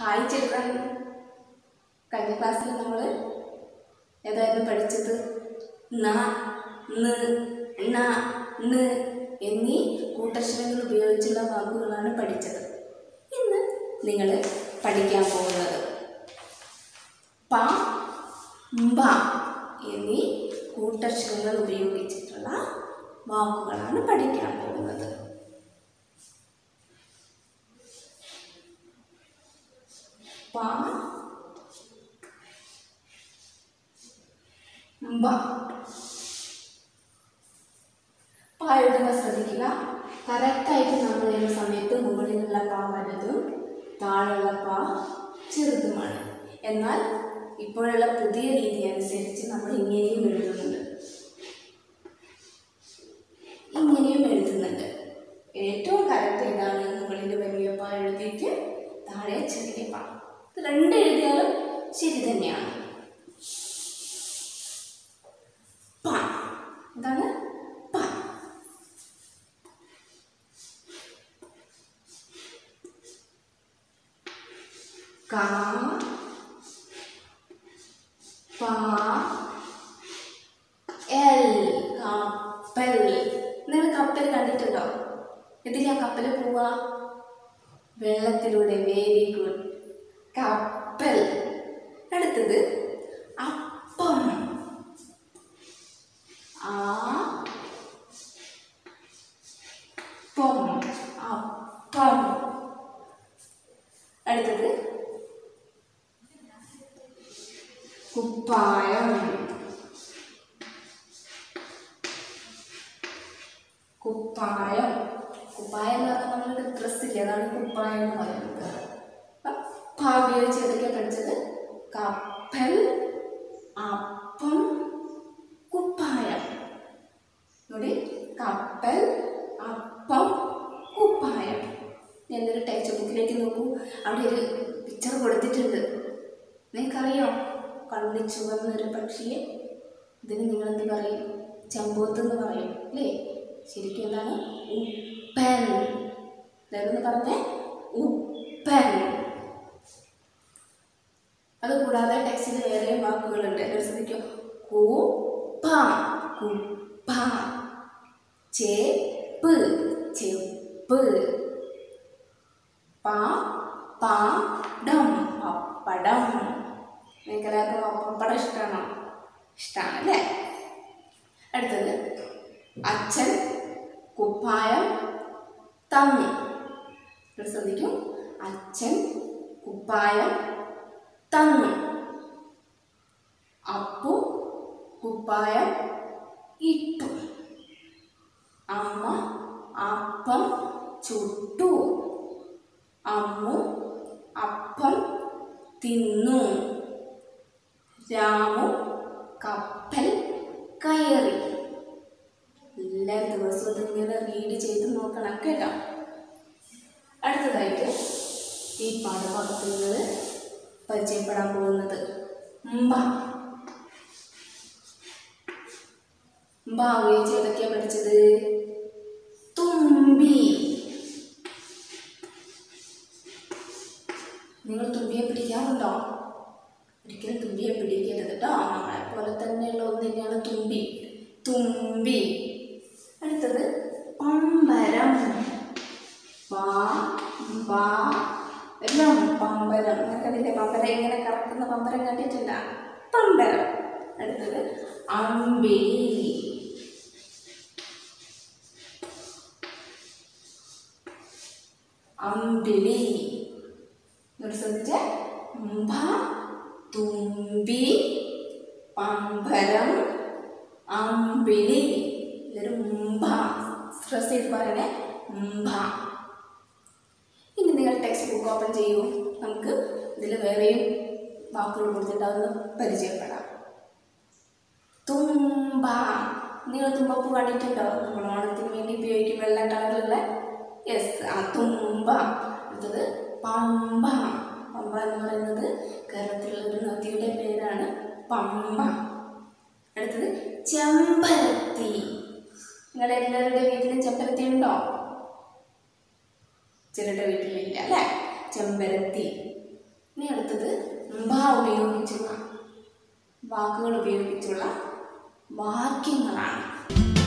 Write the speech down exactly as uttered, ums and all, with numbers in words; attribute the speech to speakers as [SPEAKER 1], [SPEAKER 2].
[SPEAKER 1] Hi children. കഴിഞ്ഞ ക്ലാസ്സിൽ നമ്മൾ ഏതായിരുന്നു പഠിച്ചത്? ന, ന്, ണ, ന് എന്നീ കൂട്ടക്ഷരങ്ങൾ ഉപയോഗിച്ചുള്ള വാക്കുകളാണ് പഠിച്ചത്. ഇന്ന് നിങ്ങൾ പഠിക്കാൻ പോകുന്നത് പ, ബ എന്നീ കൂട്ടക്ഷരങ്ങൾ ഉപയോഗിച്ചിട്ടുള്ള വാക്കുകളാണ് പഠിക്കാൻ പോകുന്നത്. പ, ബ. പ എഴുതുമ്പോൾ ശ്രദ്ധിക്കുക. കറക്റ്റായിട്ട് നമ്മൾ എഴുതുന്ന സമയത്ത് മുകളിലുള്ള പ വലുതും താഴെയുള്ള പ ചെറുതുമാണ്. എന്നാൽ ഇപ്പോഴുള്ള പുതിയ രീതി അനുസരിച്ച് നമ്മൾ ഇങ്ങനെയും എഴുതുന്നുണ്ട്, ഇങ്ങനെയും എഴുതുന്നുണ്ട്. ഏറ്റവും കറക്റ്റ് ഏതാണ്? മുകളിൽ വലിയ പ എഴുതിയിട്ട് താഴെ ചെറിയ പ. ഇത് രണ്ട് എഴുതിയാലും ശരി തന്നെയാണ്. പ എന്താണ്? പ. ക, പ, എൽ. കപ്പൽ. നിങ്ങൾ കപ്പൽ കണ്ടിട്ടുണ്ടോ? ഇതിലാ കപ്പൽ പോവാ? വെള്ളത്തിലൂടെ. Very good. കപ്പൽ. അടുത്തത് അപ്പം. ആ, പം. അപ്പം. അടുത്തത് കുപ്പായം. കുപ്പായം. കുപ്പായം എന്ന് പറഞ്ഞാൽ നമ്മളുടെ ഡ്രസ്സില്ലേ, അതാണ് കുപ്പായം എന്ന് പറയുന്നത്. ഉപയോഗിച്ച് ഏതൊക്കെയാണ് പഠിച്ചത്? കപ്പൽ, അപ്പം, കുപ്പായം. ഇവിടെ കപ്പൽ, അപ്പം, കുപ്പായം. എന്നൊരു ടെക്സ്റ്റ് ബുക്കിലേക്ക് നോക്കൂ. അവിടെ ഒരു പിക്ചർ കൊടുത്തിട്ടുണ്ട്. നിങ്ങൾക്കറിയോ? കണ്ണി ചുവന്നൊരു പക്ഷിയെ. ഇതിന് നിങ്ങളെന്ത് പറയും? ചെമ്പോത്ത് എന്ന് പറയും അല്ലേ? ശരിക്കും എന്താണ്? ഉപ്പൻ. ഇതെന്ന് പറഞ്ഞേ ഉപ്പൻ. അതുകൂടാതെ ടെക്സ്റ്റിൽ വേറെയും വാക്കുകളുണ്ട്. ശ്രദ്ധിക്കും. കുപ്പ, കുപ്പ. ചേപ്പ്, ചെപ്പ്. പ, പടം, പപ്പടം. നിങ്ങൾക്കെല്ലാവർക്കും പപ്പടം ഇഷ്ടമാണോ? ഇഷ്ടമാണ് അല്ലേ? അടുത്തത് അച്ഛൻ കുപ്പായം തന്നു. ശ്രദ്ധിക്കും. അച്ഛൻ കുപ്പായം തന്നു. അപ്പു കുപ്പായം ഇട്ടു. അമ്മ അപ്പം ചുട്ടു. അമ്മു അപ്പം തിന്നു. രാമു കപ്പൽ കയറി. എല്ലാ ദിവസവും ഇതിങ്ങനെ റീഡ് ചെയ്ത് നോക്കണം കേട്ടോ. അടുത്തതായിട്ട് ഈ പാഠഭാഗത്തുകൾ പരിചയപ്പെടാൻ പോകുന്നത് mbà. mbà ഉപയോഗിച്ച് ഏതൊക്കെയാണ് പഠിച്ചത്? തുമ്പി. നിങ്ങൾ തുമ്പിയെ പിടിക്കാറുണ്ടോ? ഒരിക്കലും തുമ്പിയെ പിടിക്കരുത് കേട്ടോ. നമ്മളെ പോലെ തന്നെയുള്ള ഒന്ന് തന്നെയാണ് തുമ്പി. തുമ്പി. അടുത്തത് പമ്പരം. പമ്പരം. നിങ്ങൾക്കതിൻ്റെ പമ്പരം ഇങ്ങനെ കറക്കുന്ന പമ്പരം കണ്ടിട്ടില്ല? പമ്പരം. അടുത്തത് അമ്പിളി. അമ്പിളി. ശ്രദ്ധിച്ച mbà, തുമ്പി, പമ്പരം, അമ്പിളി. ഇതൊരു mbà. സ്ട്രെസ് ചെയ്ത് പറയണേ, mbà. ഇനി നിങ്ങൾ ടെക്സ്റ്റ് ബുക്ക് ഓപ്പൺ ചെയ്യൂ. നമുക്ക് ഇതിൽ വേറെയും വാക്കുകൾ കൊടുത്തിട്ടാവുന്ന പരിചയപ്പെടാം. തുമ്പ. നിങ്ങൾ തുമ്പപ്പൂ കണ്ടിട്ടുണ്ടോ? നമ്മൾ ഓണത്തിന് വേണ്ടി ഉപയോഗിക്കും വെള്ള കളറുള്ള. യെസ്, ആ തുമ്പ. അടുത്തത് പമ്പ. പമ്പ എന്ന് പറയുന്നത് കേരളത്തിലുള്ള ഒരു നദിയുടെ പേരാണ് പമ്പ. അടുത്തത് ചെമ്പരത്തി. നിങ്ങളെല്ലാവരുടെ വീട്ടിലും ചെമ്പരത്തി ഉണ്ടോ? ചിലരുടെ വീട്ടിലില്ല അല്ലേ? ചെമ്പരത്തി. അടുത്തത് ഭ ഉപയോഗിച്ചുള്ള വാക്കുകൾ ഉപയോഗിച്ചുള്ള വാക്യങ്ങളാണ്.